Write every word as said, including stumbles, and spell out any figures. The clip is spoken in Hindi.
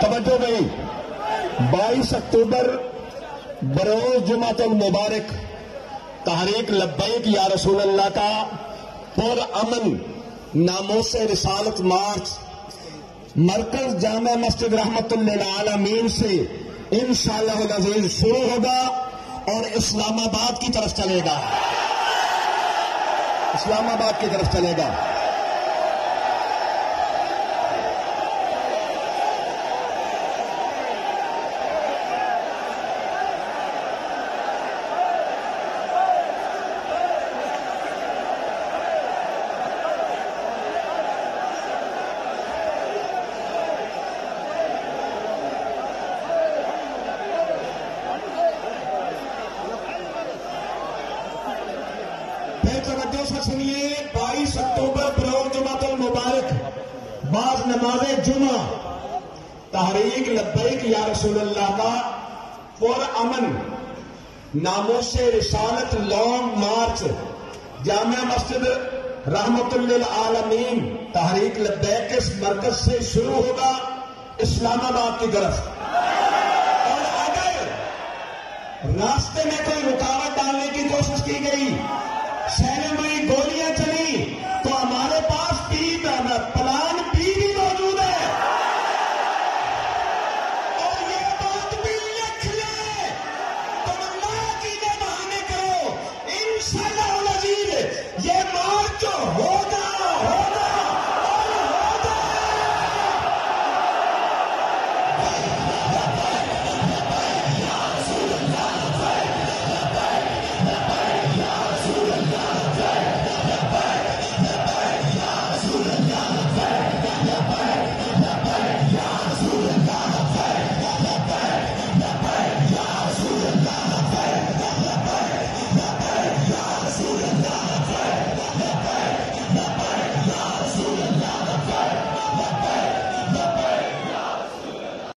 तवज्जो भाई, बाईस अक्टूबर बरोज जुमातुल मुबारक तहरीक लब्बैक या रसूल अल्लाह का पुर अमन नामोस रिसालत मार्च मरकज जामा मस्जिद रहमतुल लिल आलमीन से इंशाअल्लाह अज़ीज शुरू होगा और इस्लामाबाद की तरफ चलेगा, इस्लामाबाद की तरफ चलेगा। तवज्जो से सुनिए, बाईस अक्टूबर बरोज जुमातुल मुबारक बाद नमाज जुमा तहरीक लब्बैक या रसूल अल्लाह का पुर अमन नामोस रिसालत लॉन्ग मार्च जामा मस्जिद रहमतुल लिल आलमीन तहरीक लब्बैक के मरकज से शुरू होगा इस्लामाबाद की तरफ। और अगर रास्ते में कोई रुकावट डालने की कोशिश की गई, शहर में गोलियां चली,